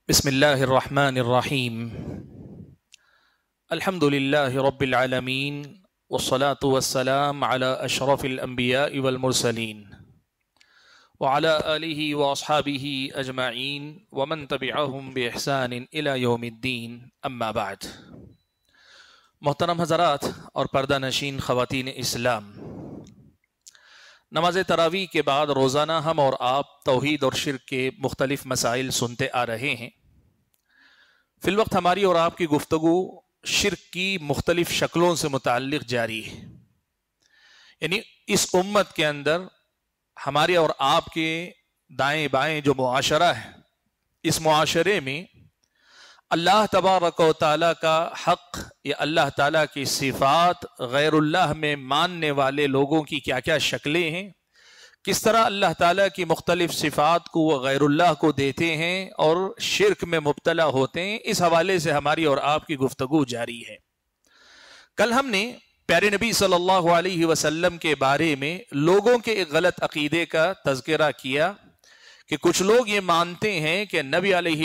بسم الله الرحمن الرحيم. الحمد لله رب العالمين، والصلاة والسلام على أشرف الأنبياء والمرسلين وعلى آله وأصحابه أجمعين ومن تبعهم بإحسان إلى يوم الدين، أما بعد. محترم حضرات اور پردہ نشین خواتین اسلام، نماز تراویح کے بعد روزانہ ہم اور آپ توحید اور شرک کے مختلف مسائل سنتے آ رہے ہیں۔ فی الوقت ہماری اور آپ کی گفتگو شرک کی مختلف شکلوں سے متعلق جاری ہے، یعنی اس امت کے اندر ہمارے اور آپ کے دائیں بائیں جو معاشرہ ہے، اس معاشرے میں اللہ تبارک و تعالیٰ کا حق یا اللہ تعالیٰ کی صفات غیر اللہ میں ماننے والے لوگوں کی کیا کیا شکلیں ہیں، کس طرح اللہ تعالیٰ کی مختلف صفات کو وہ غیر اللہ کو دیتے ہیں اور شرک میں مبتلا ہوتے ہیں، اس حوالے سے ہماری اور آپ کی گفتگو جاری ہے۔ کل ہم نے پیارے نبی صلی اللہ علیہ وسلم کے بارے میں لوگوں کے ایک غلط عقیدے کا تذکرہ کیا کہ کچھ لوگ یہ مانتے ہیں کہ نبی علیہ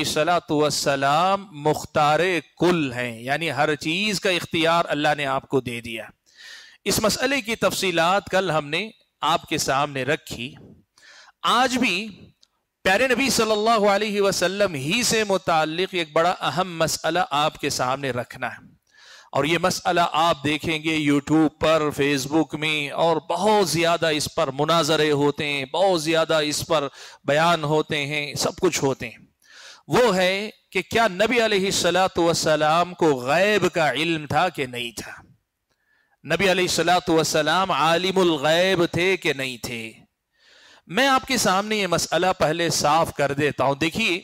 السلام مختار کل ہیں، یعنی ہر چیز کا اختیار اللہ نے آپ کو دے دیا۔ اس مسئلے کی تفصیلات کل ہم نے آپ کے سامنے رکھی۔ آج بھی پیارے نبی صلی اللہ علیہ وسلم ہی سے متعلق ایک بڑا اہم مسئلہ آپ کے سامنے رکھنا ہے، اور یہ مسئلہ آپ دیکھیں گے یوٹیوب پر، فیس بک میں، اور بہت زیادہ اس پر مناظرے ہوتے ہیں، بہت زیادہ اس پر بیان ہوتے ہیں، سب کچھ ہوتے ہیں۔ وہ ہے کہ کیا نبی علیہ السلام کو غیب کا علم تھا کہ نہیں تھا؟ نبی علیہ السلام عالم الغیب تھے کہ نہیں تھے؟ میں آپ کے سامنے یہ مسئلہ پہلے صاف کر دیتا ہوں۔ دیکھیے،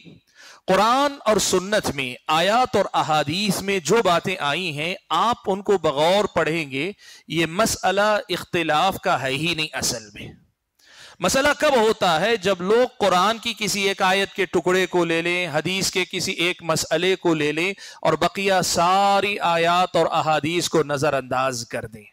قرآن اور سنت میں، آیات اور احادیث میں جو باتیں آئی ہیں، آپ ان کو بغور پڑھیں گے، یہ مسئلہ اختلاف کا ہے ہی نہیں۔ اصل میں مسئلہ کب ہوتا ہے؟ جب لوگ قرآن کی کسی ایک آیت کے ٹکڑے کو لے لیں، حدیث کے کسی ایک مسئلے کو لے لیں، اور بقیہ ساری آیات اور احادیث کو نظر انداز کر دیں۔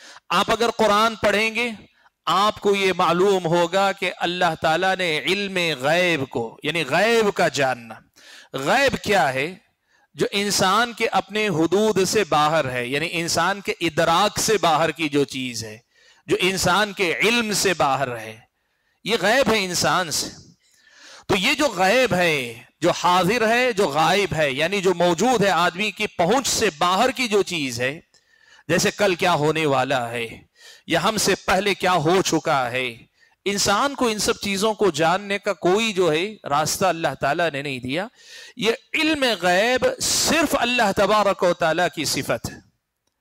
آپ اگر قرآن پڑھیں گے، آپ کو یہ معلوم ہوگا کہ اللہ تعالیٰ نے علم غیب کو، یعنی غیب کا جاننا، غیب کیا ہے؟ جو انسان کے اپنے حدود سے باہر ہے، یعنی انسان کے ادراک سے باہر کی جو چیز ہے، جو انسان کے علم سے باہر ہے، یہ غیب ہے انسان سے۔ تو یہ جو غیب ہے، جو حاضر ہے، جو غائب ہے، یعنی جو موجود ہے، آدمی کی پہنچ سے باہر کی جو چیز ہے، جیسے کل کیا ہونے والا ہے یا ہم سے پہلے کیا ہو چکا ہے، انسان کو ان سب چیزوں کو جاننے کا کوئی جو ہے راستہ اللہ تعالیٰ نے نہیں دیا۔ یہ علم غیب صرف اللہ تبارک و تعالیٰ کی صفت ہے۔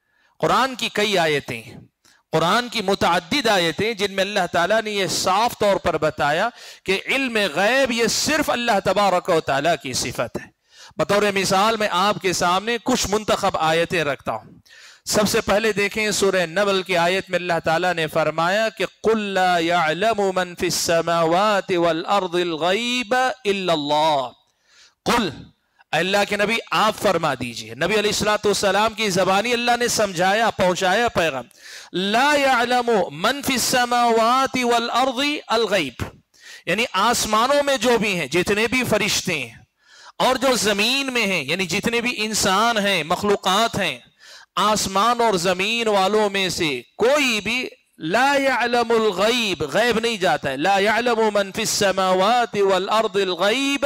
قرآن کی کئی آیتیں، قرآن کی متعدد آیتیں جن میں اللہ تعالیٰ نے یہ صاف طور پر بتایا کہ علم غیب یہ صرف اللہ تبارک و تعالیٰ کی صفت ہے۔ بطور مثال میں آپ کے سامنے کچھ منتخب آیتیں رکھتا ہوں۔ سب سے پہلے دیکھیں سورہ نمل کی آیت میں اللہ تعالیٰ نے فرمایا کہ قُلْ لَا يَعْلَمُ مَنْ فِي السَّمَاوَاتِ وَالْأَرْضِ الْغَيْبَ إِلَّا اللَّهُ۔ قُلْ، اللہ کے نبی آپ فرما دیجئے، نبی علیہ السلام کی زبانی اللہ نے سمجھایا، پہنچایا پیغام، لا يعلم من فی السماوات والارض الغیب، یعنی آسمانوں میں جو بھی ہیں، جتنے بھی فرشتے ہیں، اور جو زمین میں ہیں، یعنی جتنے بھی انسان ہیں، مخلوقات ہیں، آسمان اور زمین والوں میں سے کوئی بھی لا يعلم الغیب، غیب نہیں جاتا ہے، لا يعلم من فی السماوات والارض الغیب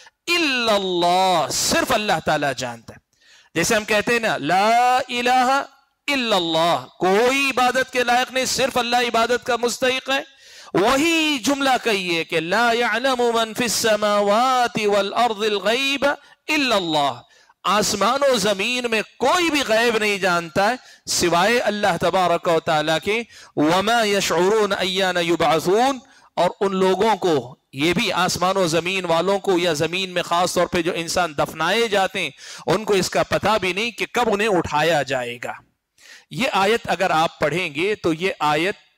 الا اللہ، صرف اللہ تعالیٰ جانتا ہے۔ جیسے ہم کہتے ہیں نا، لا الہ الا اللہ، کوئی عبادت کے لائق نہیں، صرف اللہ عبادت کا مستحق ہے۔ وہی جملہ کہیے کہ لا يعلم من فی السماوات والارض الغیب الا اللہ، آسمان و زمین میں کوئی بھی غیب نہیں جانتا ہے سوائے اللہ تبارک و تعالیٰ کے۔ وما یشعرون ایان یبعثون، اور ان لوگوں کو، یہ بھی آسمان و زمین والوں کو، یا زمین میں خاص طور پہ جو انسان دفنائے جاتے ہیں، ان کو اس کا پتہ بھی نہیں کہ کب انہیں اٹھایا جائے گا۔ یہ آیت اگر آپ پڑھیں گے تو یہ آیت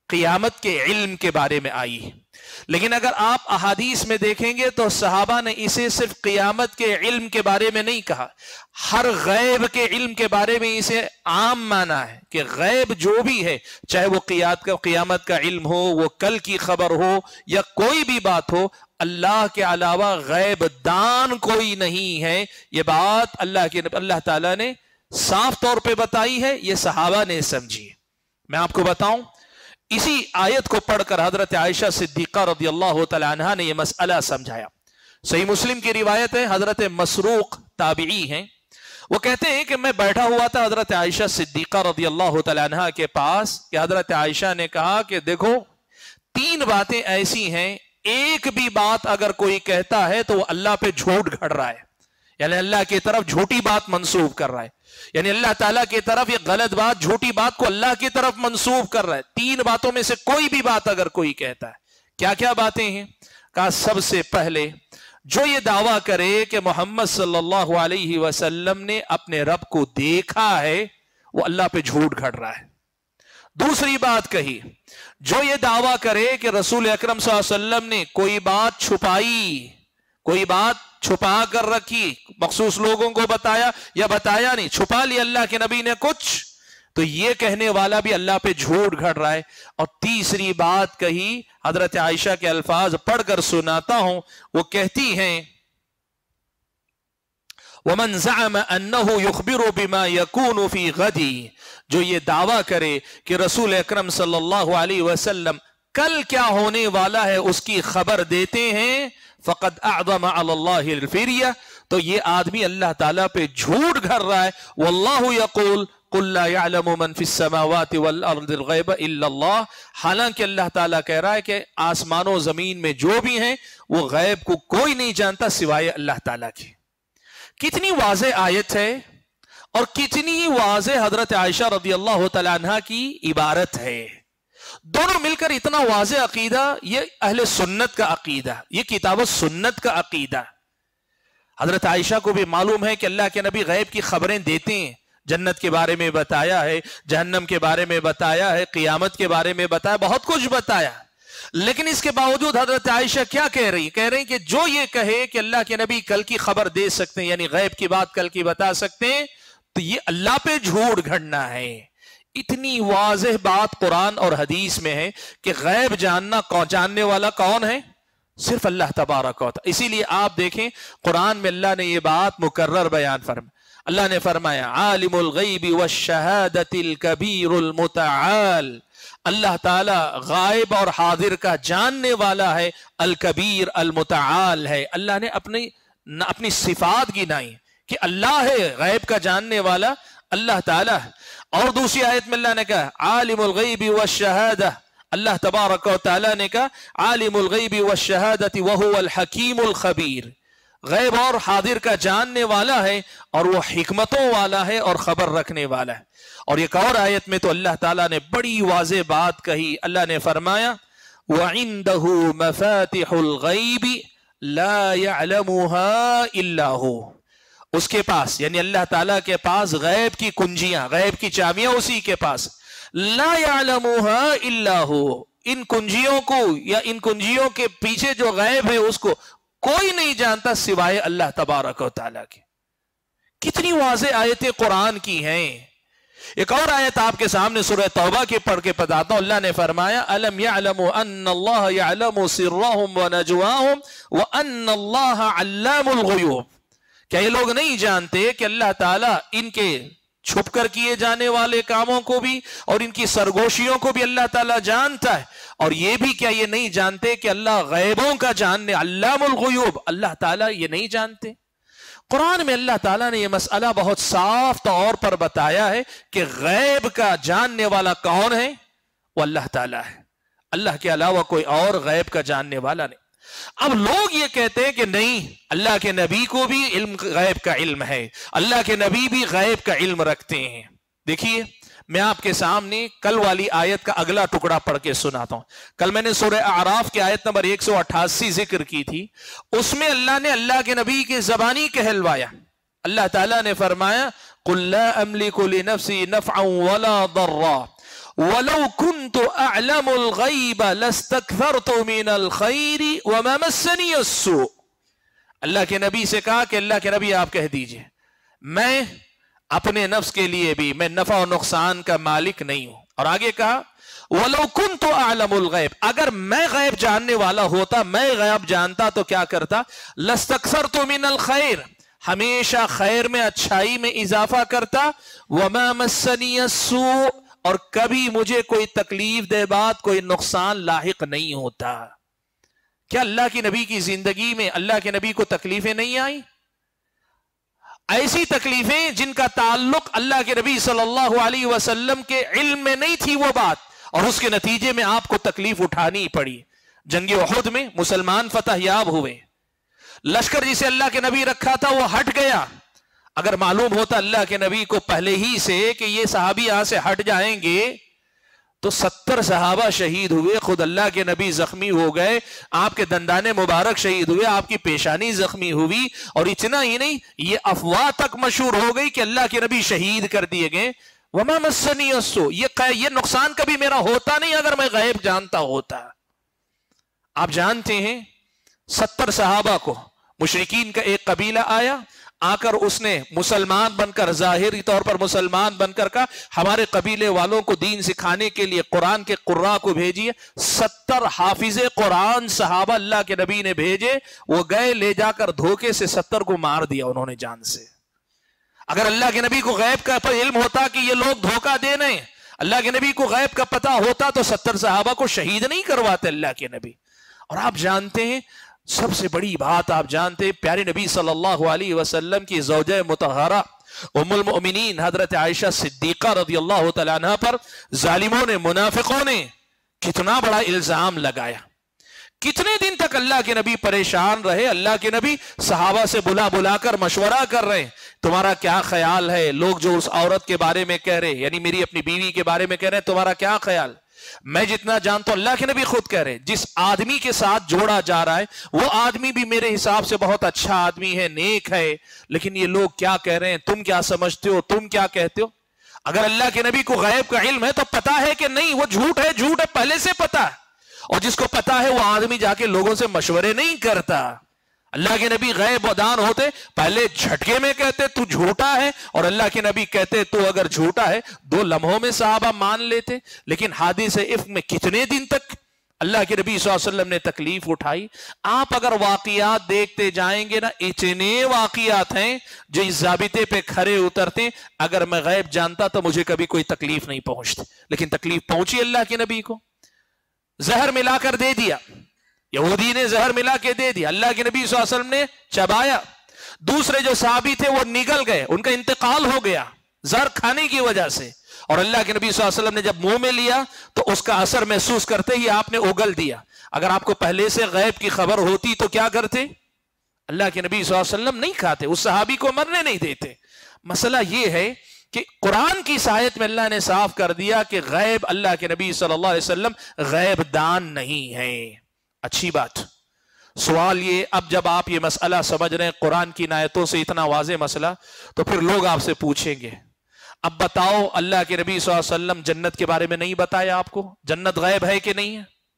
قیامت کے علم کے بارے میں آئی ہے، لیکن اگر آپ احادیث میں دیکھیں گے تو صحابہ نے اسے صرف قیامت کے علم کے بارے میں نہیں کہا، ہر غیب کے علم کے بارے میں اسے عام مانا ہے کہ غیب جو بھی ہے، چاہے وہ قیامت کا علم ہو، وہ کل کی خبر ہو یا کوئی بھی بات ہو، اللہ کے علاوہ غیب دان کوئی نہیں ہے۔ یہ بات اللہ تعالیٰ نے صاف طور پہ بتائی ہے، یہ صحابہ نے سمجھی۔ میں آپ کو بتاؤں، اسی آیت کو پڑھ کر حضرت عائشہ صدیقہ رضی اللہ تعالی عنہا نے یہ مسئلہ سمجھایا۔ صحیح مسلم کی روایت ہے، حضرت مسروق تابعی ہیں، وہ کہتے ہیں کہ میں بیٹھا ہوا تھا حضرت عائشہ صدیقہ رضی اللہ تعالی عنہا کے پاس کہ حضرت عائشہ نے کہا کہ دیکھو 3 باتیں ایسی ہیں، ایک بھی بات اگر کوئی کہتا ہے تو وہ اللہ پہ جھوٹ گھڑ رہا ہے، یعنی اللہ کی طرف جھوٹی بات منسوب کر رہا ہے، یعنی اللہ تعالیٰ کی طرف یہ غلط بات، جھوٹی بات کو اللہ کی طرف منسوب کر رہا ہے۔ 3 باتوں میں سے کوئی بھی بات اگر کوئی کہتا ہے، کیا کیا باتیں ہیں؟ کہا سب سے پہلے جو یہ دعویٰ کرے کہ محمد صلی اللہ علیہ وسلم نے اپنے رب کو دیکھا ہے، وہ اللہ پہ جھوٹ گھڑ رہا ہے۔ دوسری بات کہی، جو یہ دعویٰ کرے کہ رسول اکرم صلی اللہ علیہ وسلم نے کوئی بات چھپائی، کوئی بات چھپا کر رکھی، مخصوص لوگوں کو بتایا یا بتایا نہیں، چھپا لیا اللہ کے نبی نے کچھ، تو یہ کہنے والا بھی اللہ پہ جھوٹ گھڑ رہا ہے۔ اور تیسری بات کہی، حضرت عائشہ کے الفاظ پڑھ کر سناتا ہوں، وہ کہتی ہیں وَمَنْ زَعَمَ أَنَّهُ يُخْبِرُ بِمَا يَكُونُ فِي غَدِي، جو یہ دعویٰ کرے کہ رسول اکرم صلی اللہ علیہ وسلم کل کیا ہونے والا ہے اس کی خبر دیتے ہیں، فقد اعظم علی اللہ الفریہ، تو یہ آدمی اللہ تعالیٰ پہ جھوٹ گھڑ رہا ہے۔ واللہ یقول قل لا يعلم من في السماوات والارض الغیب الا اللہ، حالانکہ اللہ تعالیٰ کہہ رہا ہے کہ آسمان و زمین میں جو بھی ہیں وہ غیب کو کوئی نہیں جانتا سوائے اللہ تعالیٰ کے۔ کتنی واضح آیت ہے اور کتنی واضح حضرت عائشہ رضی اللہ تعالیٰ عنہ کی عبارت ہے، دونوں مل کر اتنا واضح عقیدہ، یہ اہل سنت کا عقیدہ، یہ کتاب و سنت کا عقیدہ۔ حضرت عائشہ کو بھی معلوم ہے کہ اللہ کے نبی غیب کی خبریں دیتے ہیں، جنت کے بارے میں بتایا ہے، جہنم کے بارے میں بتایا ہے، قیامت کے بارے میں بتایا، بہت کچھ بتایا، لیکن اس کے باوجود حضرت عائشہ کیا کہہ رہی ہیں کہ جو یہ کہے کہ اللہ کے نبی کل کی خبر دے سکتے ہیں، یعنی غیب کی بات کل کی بتا سکتے ہیں، تو یہ اللہ پہ جھوٹ گھڑنا ہے۔ اتنی واضح بات قرآن اور حدیث میں ہے کہ غیب جاننے والا کون ہے؟ صرف اللہ تبارک و تعالی۔ اسی لیے آپ دیکھیں قرآن میں اللہ نے یہ بات مکرر بیان فرمائی، اللہ نے فرمایا عالم الغیب والشہادت الکبیر المتعال، اللہ تعالی غائب اور حاضر کا جاننے والا ہے، الکبیر المتعال ہے۔ اللہ نے اپنی صفات گنائی کہ اللہ ہے غیب کا جاننے والا، اللہ تعالی ہے۔ اور دوسری آیت میں اللہ نے کہا عالم الغیب والشہادہ، اللہ تبارک و تعالی نے کہا عالم الغیب والشہادۃ وہو الحکیم الخبیر، غیب اور حاضر کا جاننے والا ہے اور وہ حکمتوں والا ہے اور خبر رکھنے والا ہے۔ اور ایک اور آیت میں تو اللہ تعالیٰ نے بڑی واضح بات کہی، اللہ نے فرمایا وَعِندَهُ مَفَاتِحُ الْغَيْبِ لَا يَعْلَمُهَا إِلَّا هُوَ، اس کے پاس یعنی اللہ تعالیٰ کے پاس غیب کی کنجیاں، غیب کی چابیاں اسی کے پاس، لا يعلمها الا هو، ان کنجیوں کو یا ان کنجیوں کے پیچھے جو غیب ہے اس کو کوئی نہیں جانتا سوائے اللہ تبارک و تعالیٰ کے۔ کتنی واضح آیتیں قرآن کی ہیں۔ ایک اور آیت آپ کے سامنے سورہ توبہ کے پڑھ کے بتاتا ہوں، اللہ نے فرمایا الم يعلموا ان اللہ يعلم سرهم ونجواهم وان اللہ علام الغیوب، کیا یہ لوگ نہیں جانتے کہ اللہ تعالیٰ ان کے چھپ کر کیے جانے والے کاموں کو بھی اور ان کی سرگوشیوں کو بھی اللہ تعالیٰ جانتا ہے، اور یہ بھی کیا یہ نہیں جانتے کہ اللہ غیبوں کا جاننے، علام الغیوب، اللہ تعالیٰ یہ نہیں جانتے؟ قرآن میں اللہ تعالیٰ نے یہ مسئلہ بہت صاف طور پر بتایا ہے کہ غیب کا جاننے والا کون ہے؟ وہ اللہ تعالیٰ ہے، اللہ کے علاوہ کوئی اور غیب کا جاننے والا نہیں۔ اب لوگ یہ کہتے ہیں کہ نہیں، اللہ کے نبی کو بھی علم غیب کا علم ہے، اللہ کے نبی بھی غیب کا علم رکھتے ہیں۔ دیکھیے میں آپ کے سامنے کل والی آیت کا اگلا ٹکڑا پڑھ کے سناتا ہوں۔ کل میں نے سورہ اعراف کی آیت نمبر 188 ذکر کی تھی، اس میں اللہ نے اللہ کے نبی کی زبانی کہلوایا۔ اللہ تعالیٰ نے فرمایا قُلْ لَا أَمْلِكُ لِنَفْسِي نَفْعًا وَلَا ضَرًّا وَلَوْ كُنْتُ أَعْلَمُ الْغَيْبَ لَاسْتَكْثَرْتُ مِنَ الْخَيْرِ وَمَا مَسَّنِيَ السُّوءُ۔ اللہ کے نبی سے کہا کہ اللہ کے نبی آپ کہہ دیجئے میں اپنے نفس کے لیے بھی میں نفع و نقصان کا مالک نہیں ہوں۔ اور آگے کہا وَلَوْ كُنْتُ أَعْلَمُ الْغَيْبَ، اگر میں غیب جاننے والا ہوتا، میں غیب جانتا تو کیا کرتا؟ لَاسْتَكْثَرْتُ مِنَ الْخَيْرِ، ہمیشہ خیر میں اچھائی میں اضافہ کرتا، وَمَا مَسَّنِيَ السُّوءُ، اور کبھی مجھے کوئی تکلیف دہ بات کوئی نقصان لاحق نہیں ہوتا۔ کیا اللہ کی نبی کی زندگی میں اللہ کے نبی کو تکلیفیں نہیں آئیں؟ ایسی تکلیفیں جن کا تعلق اللہ کے نبی صلی اللہ علیہ وسلم کے علم میں نہیں تھی وہ بات، اور اس کے نتیجے میں آپ کو تکلیف اٹھانی پڑی۔ جنگ احد میں مسلمان فتح یاب ہوئے، لشکر جسے اللہ کے نبی رکھا تھا وہ ہٹ گیا۔ اگر معلوم ہوتا اللہ کے نبی کو پہلے ہی سے کہ یہ صحابی یہاں سے ہٹ جائیں گے تو 70 صحابہ شہید ہوئے، خود اللہ کے نبی زخمی ہو گئے، آپ کے دندان مبارک شہید ہوئے، آپ کی پیشانی زخمی ہوئی، اور اتنا ہی نہیں یہ افواہ تک مشہور ہو گئی کہ اللہ کے نبی شہید کر دیے گئے۔ وَمَا مَسَّنِيَ السُّوءُ، یہ نقصان کبھی میرا ہوتا نہیں اگر میں غیب جانتا ہوتا۔ آپ جانتے ہیں 70 صحابہ کو مشرکین کا ایک قبیلہ آیا، آ کر اس نے مسلمان بن کر ظاہری طور پر مسلمان بن کر کہا ہمارے قبیلے والوں کو دین سکھانے کے لیے قرآن کے قراء کو بھیجیے۔ 70 حافظ قرآن صحابہ اللہ کے نبی نے بھیجے، وہ گئے لے جا کر دھوکے سے 70 کو مار دیا انہوں نے جان سے۔ اگر اللہ کے نبی کو غیب کا علم ہوتا کہ یہ لوگ دھوکہ دے رہے ہیں، اللہ کے نبی کو غیب کا پتہ ہوتا تو 70 صحابہ کو شہید نہیں کرواتے اللہ کے نبی۔ اور آپ جانتے ہیں سب سے بڑی بات، آپ جانتے ہیں پیارے نبی صلی اللہ علیہ وسلم کی زوجہ مطہرہ ام المؤمنین حضرت عائشہ صدیقہ رضی اللہ تعالیٰ عنہ پر ظالموں نے منافقوں نے کتنا بڑا الزام لگایا۔ کتنے دن تک اللہ کے نبی پریشان رہے، اللہ کے نبی صحابہ سے بلا کر مشورہ کر رہے ہیں تمہارا کیا خیال ہے؟ لوگ جو اس عورت کے بارے میں کہہ رہے ہیں، یعنی میری اپنی بیوی کے بارے میں کہہ رہے ہیں، تمہارا کیا خیال؟ میں جتنا جانتا ہوں اللہ کے نبی خود کہہ رہے جس آدمی کے ساتھ جوڑا جا رہا ہے وہ آدمی بھی میرے حساب سے بہت اچھا آدمی ہے، نیک ہے، لیکن یہ لوگ کیا کہہ رہے ہیں، تم کیا سمجھتے ہو، تم کیا کہتے ہو؟ اگر اللہ کے نبی کو غیب کا علم ہے تو پتا ہے کہ نہیں وہ جھوٹ ہے پہلے سے پتا ہے، اور جس کو پتا ہے وہ آدمی جا کے لوگوں سے مشورے نہیں کرتا۔ اللہ کے نبی غیب ودان ہوتے پہلے جھٹکے میں کہتے تو جھوٹا ہے، اور اللہ کے نبی کہتے تو اگر جھوٹا ہے 2 لمحوں میں صحابہ مان لیتے۔ لیکن حادثہ افک میں کتنے دن تک اللہ کے نبی صلی اللہ علیہ وسلم نے تکلیف اٹھائی۔ آپ اگر واقعات دیکھتے جائیں گے نا، اتنے واقعات ہیں جو اس ضابطے پہ کھرے اترتے اگر میں غیب جانتا تو مجھے کبھی کوئی تکلیف نہیں پہنچتی، لیکن تکلیف پہنچی اللہ کے نبی کو۔ زہر ملا کر دے دیا، یہودی نے زہر ملا کے دے دیا، اللہ کے نبی صلی اللہ علیہ وسلم نے چبایا، دوسرے جو صحابی تھے وہ نگل گئے، ان کا انتقال ہو گیا زہر کھانے کی وجہ سے، اور اللہ کے نبی صلی اللہ علیہ وسلم نے جب منہ میں لیا تو اس کا اثر محسوس کرتے ہی آپ نے اگل دیا۔ اگر آپ کو پہلے سے غیب کی خبر ہوتی تو کیا کرتے؟ اللہ کے نبی صلی اللہ علیہ وسلم نہیں کھاتے، اس صحابی کو مرنے نہیں دیتے۔ مسئلہ یہ ہے کہ قرآن کی آیت میں اللہ نے صاف کر دیا کہ غیب اللہ کے نبی صلی اللہ علیہ وسلم غیب دان نہیں ہے۔ اچھی بات۔ سوال یہ، اب جب آپ یہ مسئلہ سمجھ رہے ہیں قرآن کی آیتوں سے اتنا واضح مسئلہ، تو پھر لوگ آپ سے پوچھیں گے اب بتاؤ اللہ کے نبی صلی اللہ علیہ وسلم جنت کے بارے میں نہیں بتایا آپ کو؟ جنت غیب ہے کہ نہیں ہے؟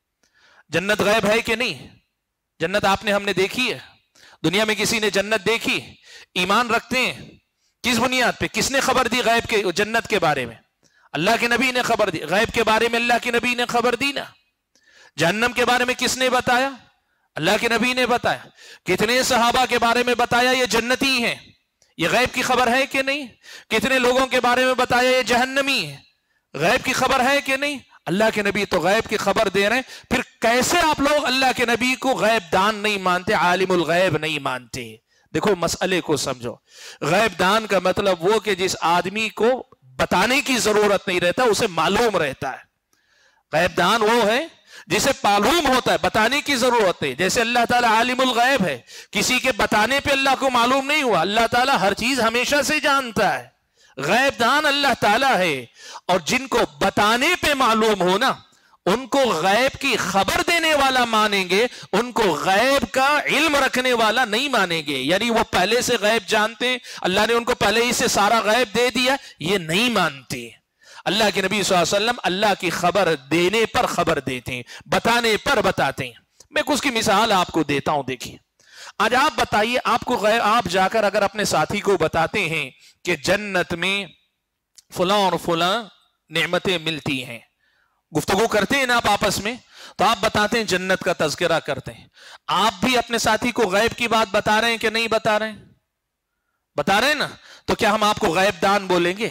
جنت غیب ہے کہ نہیں؟ جنت آپ نے ہم نے دیکھی ہے؟ دنیا میں کسی نے جنت دیکھی؟ ایمان رکھتے ہیں کس بنیاد پہ؟ کس نے خبر دی غیب کے جنت کے بارے میں؟ اللہ کے نبی نے خبر دی۔ غیب کے بارے میں اللہ کے نبی نے خبر دی نا۔ جہنم کے بارے میں کس نے بتایا؟ اللہ کے نبی نے بتایا۔ کتنے صحابہ کے بارے میں بتایا یہ جنتی ہیں؟ یہ غیب کی خبر ہے کہ نہیں؟ کتنے لوگوں کے بارے میں بتایا یہ جہنمی ہے؟ غیب کی خبر ہے کہ نہیں؟ اللہ کے نبی تو غیب کی خبر دے رہے ہیں، پھر کیسے آپ لوگ اللہ کے نبی کو غیب دان نہیں مانتے، عالم الغیب نہیں مانتے؟ دیکھو مسئلے کو سمجھو۔ غیب دان کا مطلب وہ کہ جس آدمی کو بتانے کی ضرورت نہیں رہتا اسے معلوم رہتا ہے۔ غیب دان وہ ہے جسے معلوم ہوتا ہے، بتانے کی ضرورت ہے۔ جیسے اللہ تعالیٰ عالم الغیب ہے، کسی کے بتانے پہ اللہ کو معلوم نہیں ہوا، اللہ تعالیٰ ہر چیز ہمیشہ سے جانتا ہے۔ غیب دان اللہ تعالیٰ ہے، اور جن کو بتانے پہ معلوم ہونا ان کو غیب کی خبر دینے والا مانیں گے، ان کو غیب کا علم رکھنے والا نہیں مانیں گے۔ یعنی وہ پہلے سے غیب جانتے ہیں، اللہ نے ان کو پہلے ہی سے سارا غیب دے دیا، یہ نہیں مانتے۔ اللہ کے نبی صلی اللہ علیہ وسلم اللہ کی خبر دینے پر خبر دیتے ہیں، بتانے پر بتاتے ہیں۔ میں کچھ کی مثال آپ کو دیتا ہوں، دیکھیے آج آپ بتائیے، آپ جا کر اگر اپنے ساتھی کو بتاتے ہیں کہ جنت میں فلاں اور فلاں نعمتیں ملتی ہیں، گفتگو کرتے ہیں نا آپ آپس میں، تو آپ بتاتے ہیں جنت کا تذکرہ کرتے ہیں، آپ بھی اپنے ساتھی کو غیب کی بات بتا رہے ہیں کہ نہیں بتا رہے ہیں؟ بتا رہے ہیں نا، تو کیا ہم آپ کو غیب دان بولیں گے؟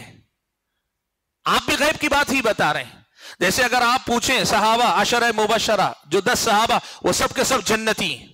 آپ بھی غیب کی بات ہی بتا رہے ہیں۔ جیسے اگر آپ پوچھیں صحابہ عشرہ مبشرہ جو 10 صحابہ، وہ سب کے سب جنتی ہیں،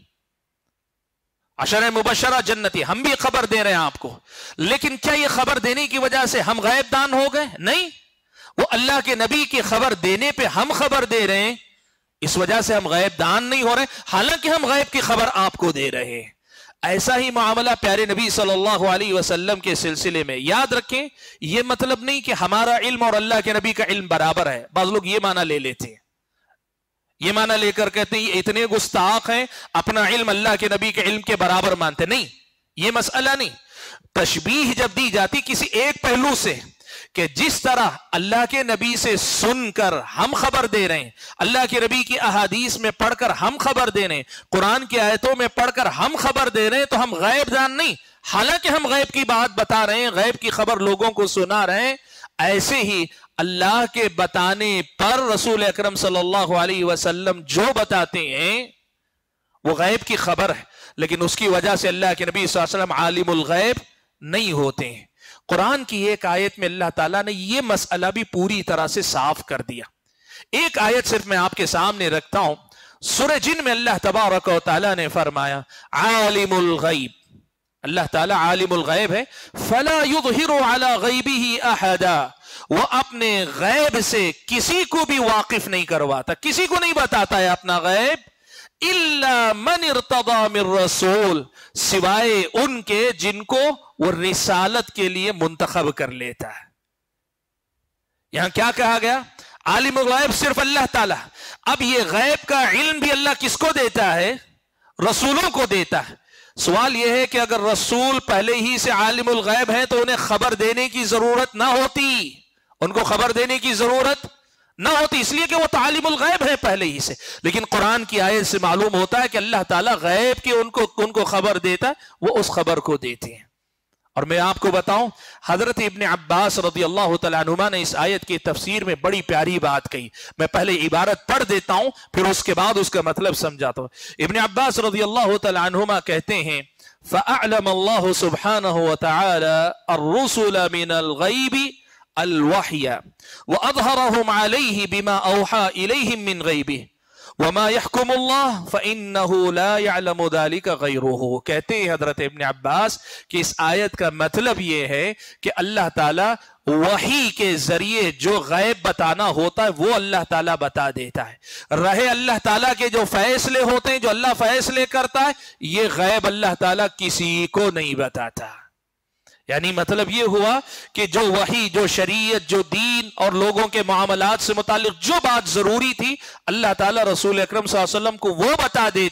عشرہ مبشرہ جنتی، ہم بھی خبر دے رہے ہیں آپ کو، لیکن کیا یہ خبر دینے کی وجہ سے ہم غیب دان ہو گئے؟ نہیں، وہ اللہ کے نبی کی خبر دینے پہ ہم خبر دے رہے ہیں، اس وجہ سے ہم غیب دان نہیں ہو رہے، حالانکہ ہم غیب کی خبر آپ کو دے رہے ہیں۔ ایسا ہی معاملہ پیارے نبی صلی اللہ علیہ وسلم کے سلسلے میں، یاد رکھیں یہ مطلب نہیں کہ ہمارا علم اور اللہ کے نبی کا علم برابر ہے۔ بعض لوگ یہ معنی لے لیتے ہیں، یہ معنی لے کر کہتے ہیں یہ اتنے گستاخ ہیں اپنا علم اللہ کے نبی کے علم کے برابر مانتے، نہیں، یہ مسئلہ نہیں۔ تشبیہ جب دی جاتی کسی ایک پہلو سے کہ جس طرح اللہ کے نبی سے سن کر ہم خبر دے رہے ہیں، اللہ کے نبی کی احادیث میں پڑھ کر ہم خبر دے رہے ہیں، قرآن کی آیتوں میں پڑھ کر ہم خبر دے رہے ہیں، تو ہم غیب دان نہیں، حالانکہ ہم غیب کی بات بتا رہے ہیں، غیب کی خبر لوگوں کو سنا رہے ہیں۔ ایسے ہی اللہ کے بتانے پر رسول اکرم صلی اللہ علیہ وسلم جو بتاتے ہیں وہ غیب کی خبر ہے، لیکن اس کی وجہ سے اللہ کے نبی صلی اللہ علیہ وسلم عالم الغیب نہیں ہوتے ہیں۔ قرآن کی ایک آیت میں اللہ تعالیٰ نے یہ مسئلہ بھی پوری طرح سے صاف کر دیا۔ ایک آیت صرف میں آپ کے سامنے رکھتا ہوں، سورہ جن میں اللہ تبارک و تعالیٰ نے فرمایا عالم الغیب، اللہ تعالیٰ عالم الغیب ہے، فلا یظہر علی غیبہ احدا، وہ اپنے غیب سے کسی کو بھی واقف نہیں کرواتا، کسی کو نہیں بتاتا ہے اپنا غیب، الا من ارتضی من رسول، سوائے ان کے جن کو وہ رسالت کے لیے منتخب کر لیتا ہے۔ یہاں کیا کہا گیا؟ عالم الغیب صرف اللہ تعالیٰ۔ اب یہ غیب کا علم بھی اللہ کس کو دیتا ہے؟ رسولوں کو دیتا ہے۔ سوال یہ ہے کہ اگر رسول پہلے ہی سے عالم الغیب ہیں تو انہیں خبر دینے کی ضرورت نہ ہوتی، ان کو خبر دینے کی ضرورت نہ ہوتی، اس لیے کہ وہ عالم الغیب ہے پہلے ہی سے۔ لیکن قرآن کی آیت سے معلوم ہوتا ہے کہ اللہ تعالیٰ غیب کی ان کو خبر دیتا ہے، وہ اس خبر کو دیتے ہیں۔ اور میں آپ کو بتاؤں، حضرت ابن عباس رضی اللہ تعالیٰ عنہما نے اس آیت کی تفسیر میں بڑی پیاری بات کہی۔ میں پہلے عبارت پڑھ دیتا ہوں، پھر اس کے بعد اس کا مطلب سمجھاتا ہوں۔ ابن عباس رضی اللہ تعالیٰ عنہما کہتے ہیں فَأَعْلَمَ اللَّهُ سُبْحَانَهُ وَتَعَالَى الرُّسُلَ مِنَ الْغَيْبِ الْوَحْيَ وَأَظْهَرَهُمْ عَلَيْهِ بِمَا أَوْحَى إِلَيْهِمْ مِنْ غَيْبِهِ وما يحكم اللہ فإنه لا يعلم ذلك غیرہ۔ کہتے ہیں حضرت ابن عباس کہ اس آیت کا مطلب یہ ہے کہ اللہ تعالیٰ وحی کے ذریعے جو غیب بتانا ہوتا ہے وہ اللہ تعالیٰ بتا دیتا ہے، رہے اللہ تعالیٰ کے جو فیصلے ہوتے ہیں، جو اللہ فیصلے کرتا ہے، یہ غیب اللہ تعالیٰ کسی کو نہیں بتاتا۔ یعنی مطلب یہ ہوا کہ جو وحی، جو شریعت، جو دین اور لوگوں کے معاملات سے متعلق جو بات ضروری تھی، اللہ تعالیٰ رسول اکرم صلی اللہ علیہ وسلم کو وہ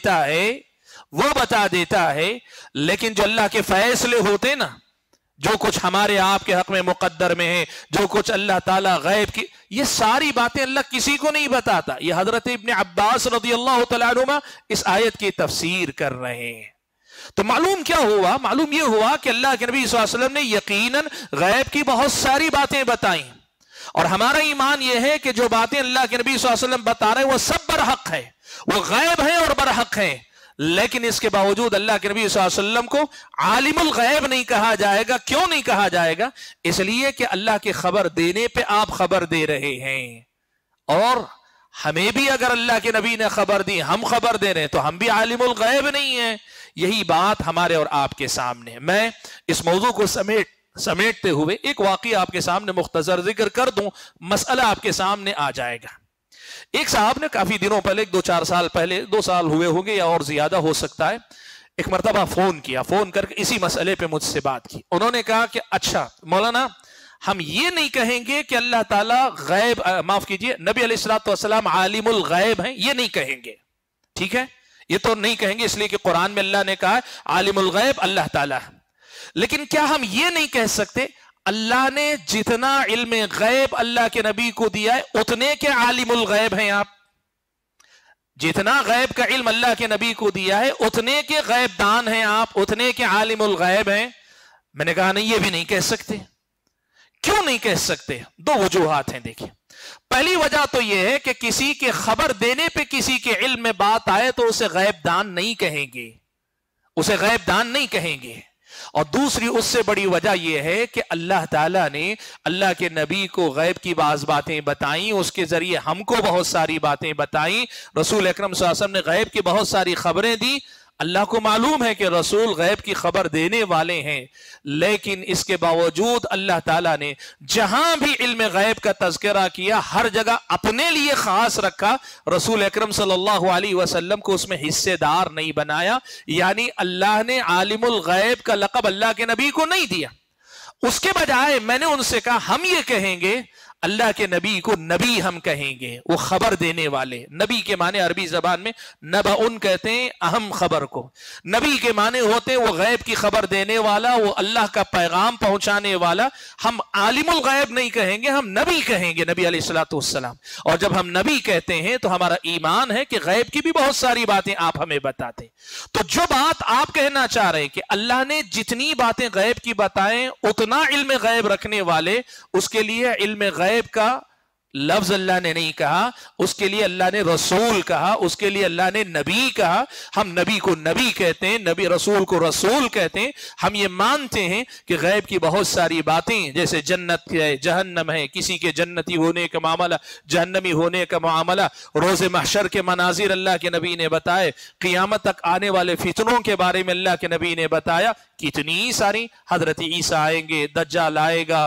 بتا دیتا ہے، لیکن جو اللہ کے فیصلے ہوتے نا، جو کچھ ہمارے آپ کے حق میں مقدر میں ہے، جو کچھ اللہ تعالیٰ غیب کی، یہ ساری باتیں اللہ کسی کو نہیں بتاتا۔ یہ حضرت ابن عباس رضی اللہ تعالیٰ عنہما اس آیت کی تفسیر کر رہے ہیں۔ تو معلوم کیا ہوا؟ معلوم یہ ہوا کہ اللہ کے نبی صلی اللہ علیہ وسلم نے یقیناً غیب کی بہت ساری باتیں بتائیں، اور ہمارا ایمان یہ ہے کہ جو باتیں اللہ کے نبی صلی اللہ علیہ وسلم بتا رہے ہیں وہ سب برحق ہے، وہ غیب ہیں اور برحق ہیں، لیکن اس کے باوجود اللہ کے نبی صلی اللہ علیہ وسلم کو عالم الغیب نہیں کہا جائے گا۔ کیوں نہیں کہا جائے گا؟ اس لیے کہ اللہ کے خبر دینے پہ آپ خبر دے رہے ہیں، اور ہمیں بھی اگر اللہ کے نبی نے خبر دی، ہم خبر دے رہے ہیں، تو ہم بھی عالم الغیب نہیں ہیں۔ یہی بات ہمارے اور آپ کے سامنے ہے۔ میں اس موضوع کو سمیٹتے ہوئے ایک واقعہ آپ کے سامنے مختصر ذکر کر دوں، مسئلہ آپ کے سامنے آ جائے گا۔ ایک صاحب نے کافی دنوں پہلے، 2-4 سال پہلے، 2 سال ہوئے ہوں گے یا اور زیادہ ہو سکتا ہے، ایک مرتبہ فون کر کے اسی مسئلے پہ مجھ سے بات کی۔ انہوں نے کہا کہ اچھا مولانا، ہم یہ نہیں کہیں گے کہ اللہ تعالیٰ غیب، معاف کیجئے، نبی علیہ الصلوۃ والسلام عالم الغیب ہیں، یہ نہیں کہیں گے، ٹھیک ہے، یہ تو نہیں کہیں گے، اس لیے کہ قرآن میں اللہ نے کہا عالم الغیب اللہ تعالیٰ ہے، لیکن کیا ہم یہ نہیں کہہ سکتے اللہ نے جتنا علم غیب اللہ کے نبی کو دیا ہے اتنے کے عالم الغیب ہیں آپ. جتنا غیب کا علم اللہ کے نبی کو دیا ہے اتنے کے غیب دان ہیں آپ، اتنے کے عالم الغیب ہیں. میں نے کہا نہیں، یہ بھی نہیں کہہ سکتے. کیوں نہیں کہہ سکتے؟ دو وجوہات ہیں. دیکھیں، پہلی وجہ تو یہ ہے کہ کسی کے خبر دینے پہ کسی کے علم میں بات آئے تو اسے غیب دان نہیں کہیں گے، اسے غیب دان نہیں کہیں گے. اور دوسری اس سے بڑی وجہ یہ ہے کہ اللہ تعالیٰ نے اللہ کے نبی کو غیب کی بعض باتیں بتائیں، اس کے ذریعے ہم کو بہت ساری باتیں بتائیں. رسول اکرم صلی اللہ علیہ وسلم نے غیب کی بہت ساری خبریں دی. اللہ کو معلوم ہے کہ رسول غیب کی خبر دینے والے ہیں، لیکن اس کے باوجود اللہ تعالیٰ نے جہاں بھی علم غیب کا تذکرہ کیا ہر جگہ اپنے لیے خاص رکھا. رسول اکرم صلی اللہ علیہ وسلم کو اس میں حصے دار نہیں بنایا. یعنی اللہ نے عالم الغیب کا لقب اللہ کے نبی کو نہیں دیا. اس کے بجائے میں نے ان سے کہا ہم یہ کہیں گے اللہ کے نبی کو نبی ہم کہیں گے، وہ خبر دینے والے. نبی کے معنی عربی زبان میں نبأن کہتے ہیں اہم خبر کو. نبی کے معنی ہوتے ہیں وہ غیب کی خبر دینے والا، وہ اللہ کا پیغام پہنچانے والا. ہم عالم الغیب نہیں کہیں گے، ہم نبی کہیں گے، نبی علیہ الصلوۃ والسلام. اور جب ہم نبی کہتے ہیں تو ہمارا ایمان ہے کہ غیب کی بھی بہت ساری باتیں آپ ہمیں بتاتے. تو جو بات آپ کہنا چاہ رہے ہیں کہ اللہ نے جتنی باتیں غیب کی بتائیں اتنا علم غیب رکھنے والے، اس کے لیے علم غیب کا لفظ اللہ نے نہیں کہا، اس کے لیے اللہ نے رسول کہا، اس کے لیے اللہ نے نبی کہا. ہم نبی کو نبی کہتے ہیں، نبی رسول کو رسول کہتے ہیں. ہم یہ مانتے ہیں کہ غیب کی بہت ساری باتیں جیسے جنت ہے، جہنم ہے، کسی کے جنتی ہونے کا معاملہ، جہنمی ہونے کا معاملہ، روز محشر کے مناظر اللہ کے نبی نے بتائے، قیامت تک آنے والے فتنوں کے بارے میں اللہ کے نبی نے بتایا. کتنی ساری، حضرت عیسیٰ آئیں گے، دجال آئے گا،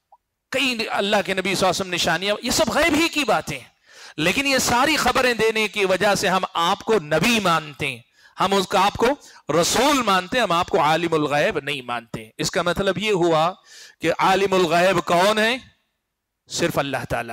کئی اللہ کے نبی صلی اللہ علیہ وسلم نشانیاں، یہ سب غیب ہی کی باتیں. لیکن یہ ساری خبریں دینے کی وجہ سے ہم آپ کو نبی مانتے ہیں، ہم اس کا آپ کو رسول مانتے ہیں، ہم آپ کو عالم الغیب نہیں مانتے. اس کا مطلب یہ ہوا کہ عالم الغیب کون ہے؟ صرف اللہ تعالیٰ.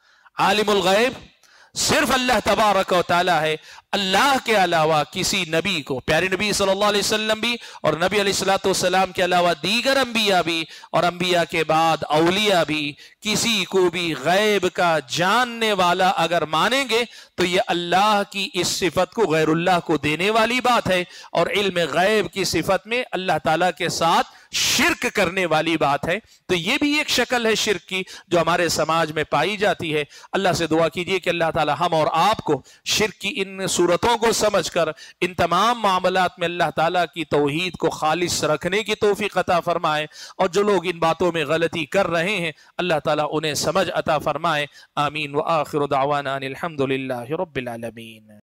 عالم الغیب صرف اللہ تبارک و تعالیٰ ہے. اللہ کے علاوہ کسی نبی کو، پیارے نبی صلی اللہ علیہ وسلم بھی اور نبی علیہ السلام کے علاوہ دیگر انبیاء بھی اور انبیاء کے بعد اولیاء بھی، کسی کو بھی غیب کا جاننے والا اگر مانیں گے تو یہ اللہ کی اس صفت کو غیر اللہ کو دینے والی بات ہے، اور علم غیب کی صفت میں اللہ تعالیٰ کے ساتھ شرک کرنے والی بات ہے. تو یہ بھی ایک شکل ہے شرک کی جو ہمارے سماج میں پائی جاتی ہے. اللہ سے دعا کیجئے کہ اللہ تعالی ہم اور آپ کو شرک کی ان صورتوں کو سمجھ کر ان تمام معاملات میں اللہ تعالیٰ کی توحید کو خالص رکھنے کی توفیق عطا فرمائے، اور جو لوگ ان باتوں میں غلطی کر رہے ہیں اللہ تعالیٰ انہیں سمجھ عطا فرمائے. آمین. وآخر دعوانا ان الحمد للہ رب العالمین.